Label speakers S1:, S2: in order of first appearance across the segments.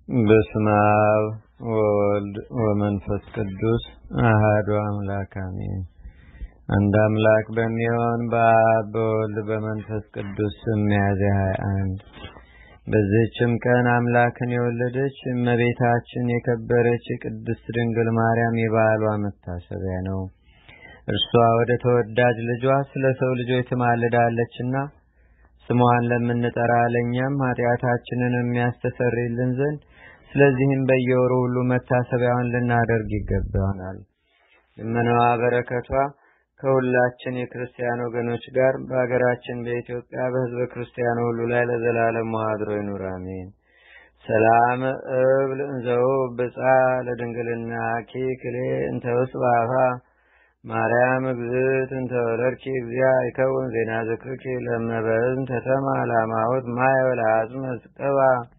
S1: በስመ አብ ወወልድ ወመንፈስ ቅዱስ አሐዱ አምላክ አሜን። አንድ አምላክ በሚሆን በአብ በወልድ በመንፈስ ቅዱስ ሚያዝያ 21 በዚህችም ቀን አምላክን የወለደች እመቤታችን የከበረች ቅድስት ድንግል ማርያም የበዓሏ መታሰቢያ ነው። እርሷ ወደ ተወዳጅ ልጇ ስለ ሰው ልጆች ትማልዳለችና ስሟን ለምንጠራ ለእኛም ኃጢአታችንን የሚያስተሰርይልን ዘንድ ስለዚህም በየወሩ ሁሉ መታሰቢያውን ልናደርግ ይገባናል። ልመናዋ በረከቷ ከሁላችን የክርስቲያን ወገኖች ጋር በአገራችን በኢትዮጵያ በሕዝበ ክርስቲያኑ ሁሉ ላይ ለዘላለም አድሮ ይኑር አሜን። ሰላም እብል እንዘው ብጻ ለድንግልና ኪክሌ እንተ ውስባፋ ማርያም እግዝእት እንተ ወለድኪ እግዚአ ይከውን ዜና ዝክርኪ ለመበዝን ተተማ ላማሁት ማይወላዝም ስጠባ።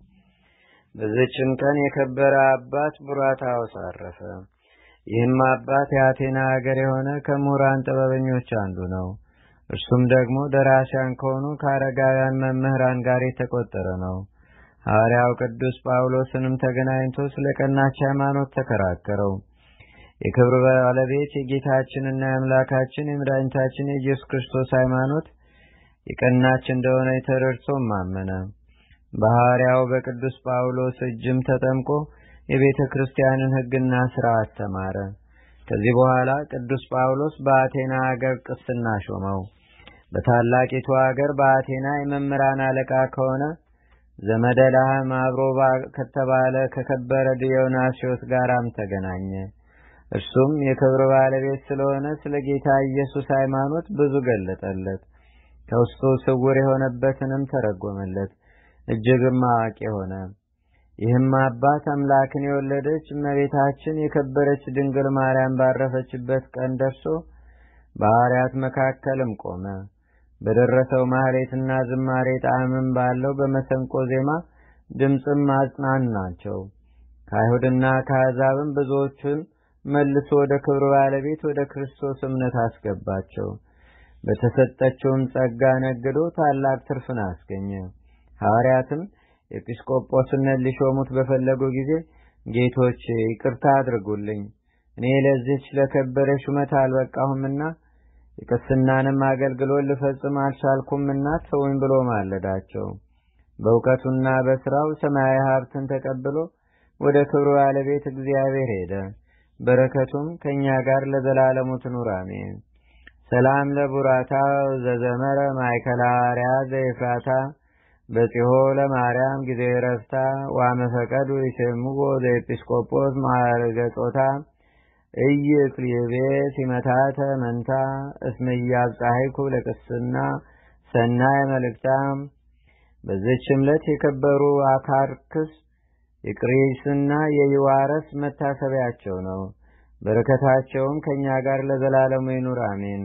S1: በዚህችም ቀን የከበረ አባት ቡራታዎስ አረፈ። ይህም አባት የአቴና ሀገር የሆነ ከምሁራን ጥበበኞች አንዱ ነው። እርሱም ደግሞ ደራሲያን ከሆኑ ከአረጋውያን መምህራን ጋር የተቆጠረ ነው። ሐዋርያው ቅዱስ ጳውሎስንም ተገናኝቶ ስለ ቀናች ሃይማኖት ተከራከረው። የክብር ባለቤት የጌታችንና የአምላካችን የመድኃኒታችን የኢየሱስ ክርስቶስ ሃይማኖት የቀናች እንደሆነ ተረድቶም አመነ። በሐዋርያው በቅዱስ ጳውሎስ እጅም ተጠምቆ የቤተ ክርስቲያንን ሕግና ሥርዓት ተማረ። ከዚህ በኋላ ቅዱስ ጳውሎስ በአቴና ሀገር ቅስና ሾመው። በታላቂቱ ሀገር በአቴና የመምህራን አለቃ ከሆነ ዘመደ ላህም አብሮ ከተባለ ከከበረ ዲዮናስዮስ ጋራም ተገናኘ። እርሱም የክብር ባለቤት ስለሆነ ስለ ጌታ ኢየሱስ ሃይማኖት ብዙ ገለጠለት። ከውስጡ ስውር የሆነበትንም ተረጎመለት። እጅግም አዋቂ ሆነ። ይህም አባት አምላክን የወለደች እመቤታችን የከበረች ድንግል ማርያም ባረፈችበት ቀን ደርሶ በሐዋርያት መካከልም ቆመ። በደረሰው ማህሌትና ዝማሬ ጣዕምም ባለው በመሰንቆ ዜማ ድምፅም አጽናናቸው። ከአይሁድና ከአሕዛብም ብዙዎቹን መልሶ ወደ ክብር ባለቤት ወደ ክርስቶስ እምነት አስገባቸው። በተሰጠችውም ጸጋ ነግዶ ታላቅ ትርፍን አስገኘ። ሐዋርያትም ኤጲስቆጶስነት ሊሾሙት በፈለጉ ጊዜ ጌቶች ይቅርታ አድርጉልኝ፣ እኔ ለዚህች ለከበረ ሹመት አልበቃሁምና የቅስናንም አገልግሎት ልፈጽም አልቻልኩምና ተውኝ ብሎ ማለዳቸው። በእውቀቱና በስራው ሰማያዊ ሀብትን ተቀብሎ ወደ ክብሩ ባለቤት እግዚአብሔር ሄደ። በረከቱም ከእኛ ጋር ለዘላለሙ ትኑር አሜን። ሰላም ለቡራታ ዘዘመረ ማእከለ ሐዋርያት ዘኤፍራታ በጺሖ ለማርያም ጊዜ ረፍታ ዋመፈቀዱ ይሴምዎ ዘኤጲስቆጶስ ማዕርገ ጾታ ኢይክልቤ ሲመታተ መንታ እስመ ኢያብጽሐይኩ ለቅስና ሰናይ መልእክታ። በዚህችም ዕለት የከበሩ አካርክስ የቅሬስና የይዋረስ መታሰቢያቸው ነው። በረከታቸውም ከእኛ ጋር ለዘላለሙ ይኑር አሜን።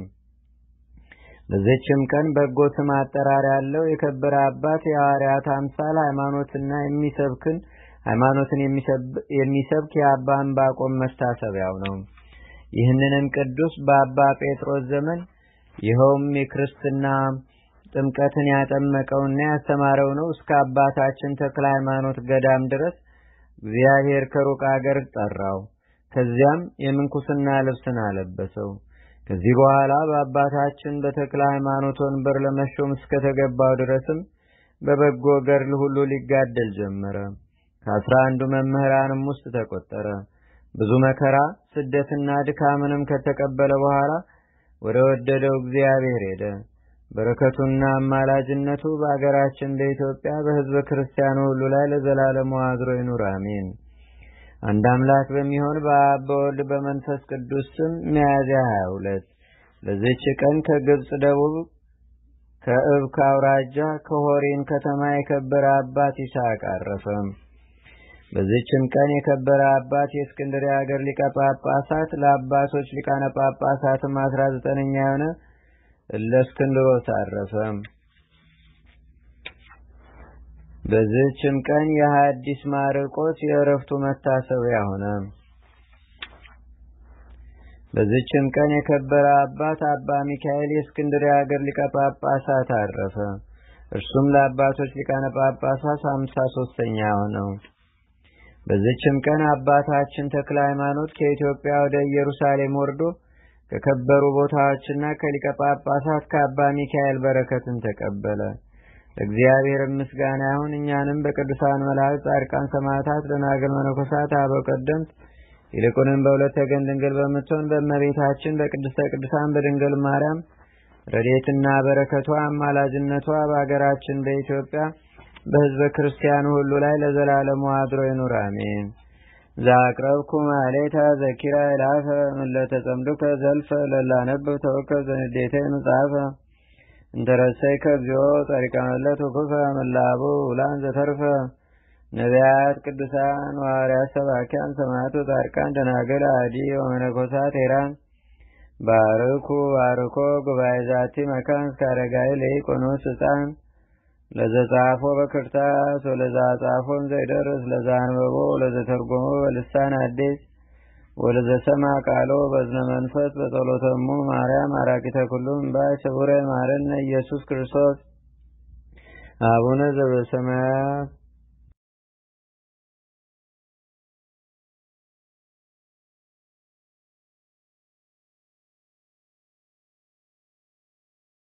S1: በዚህችም ቀን በጎ ስም አጠራር ያለው የከበረ አባት የሐዋርያት አምሳል ሃይማኖትን የሚሰብክ የአባ ዕንባቆም መታሰቢያው ነው። ይህንንም ቅዱስ በአባ ጴጥሮስ ዘመን ይኸውም የክርስትና ጥምቀትን ያጠመቀውና ያስተማረው ነው። እስከ አባታችን ተክለ ሃይማኖት ገዳም ድረስ እግዚአብሔር ከሩቅ አገር ጠራው። ከዚያም የምንኩስና ልብስን አለበሰው። ከዚህ በኋላ በአባታችን በተክለ ሃይማኖት ወንበር ለመሾም እስከተገባው ድረስም በበጎ ገድል ሁሉ ሊጋደል ጀመረ። ከ11 መምህራንም ውስጥ ተቆጠረ። ብዙ መከራ ስደትና ድካምንም ከተቀበለ በኋላ ወደ ወደደው እግዚአብሔር ሄደ። በረከቱና አማላጅነቱ በአገራችን በኢትዮጵያ በሕዝበ ክርስቲያኑ ሁሉ ላይ ለዘላለሙ አድሮ ይኑር አሜን። አንድ አምላክ በሚሆን በአብ በወልድ በመንፈስ ቅዱስ ስም ሚያዝያ 22 ለዚህች ቀን ከግብጽ ደቡብ ከእብክ አውራጃ ከሆሬን ከተማ የከበረ አባት ይስሐቅ አረፈ። በዚህችም ቀን የከበረ አባት የእስክንድርያ ሀገር ሊቀ ጳጳሳት ለአባቶች ሊቃነ ጳጳሳትም 19ኛ የሆነ እለእስክንድሮስ አረፈ። በዚህችም ቀን የሐዲስ ማርቆስ የዕረፍቱ መታሰቢያ ሆነ። በዚህችም ቀን የከበረ አባት አባ ሚካኤል የእስክንድርያ ሀገር ሊቀ ጳጳሳት አረፈ። እርሱም ለአባቶች ሊቃነ ጳጳሳት 53ኛ ሆነው። በዚችም ቀን አባታችን ተክለ ሃይማኖት ከኢትዮጵያ ወደ ኢየሩሳሌም ወርዶ ከከበሩ ቦታዎችና ከሊቀ ጳጳሳት ከአባ ሚካኤል በረከትን ተቀበለ። እግዚአብሔር ምስጋና ይሁን። እኛንም በቅዱሳን መላእክት፣ ጻድቃን፣ ሰማዕታት፣ ደናግል፣ መነኮሳት፣ አበው ቀደምት ይልቁንም በሁለት ወገን ድንግል በምትሆን በእመቤታችን በቅድስተ ቅዱሳን በድንግል ማርያም ረድኤትና በረከቷ አማላጅነቷ በአገራችን በኢትዮጵያ በሕዝበ ክርስቲያኑ ሁሉ ላይ ለዘላለሙ አድሮ ይኑር፣ አሜን። ዛቅረብኩ ማሌታ ዘኪራ ይላፈ ምለተጸምዱከ ዘልፈ ለላነብብ ተወከብ ዘንዴተ መጽሐፈ እንተረሰይ ከግዚኦ ጸሪቀ መለት ወኩፈ መላቡ ውላን ዘተርፈ ነቢያት፣ ቅዱሳን፣ ሐዋርያት፣ ሰባኪያን፣ ሰማዕታት፣ ጻድቃን፣ ደናግል፣ አዲ ወመነኮሳት ሄራን ባርኩ ባርኮ ጉባኤ ዛቲ መካን እስከ አረጋዊ ለኢቆኖስ ሕፃን ለዘጻፎ በክርታስ ወለዛ ጻፎን ዘይደርስ ለዛ አንበቦ ለዘተርጎሞ በልሳን አዲስ ወለዘሰማ ቃሎ በዝነ መንፈስ በጸሎተሙ ማርያም አራቂተ ኩሉም ባይ ስቡረ ማረነ ኢየሱስ ክርስቶስ አቡነ ዘበሰማያት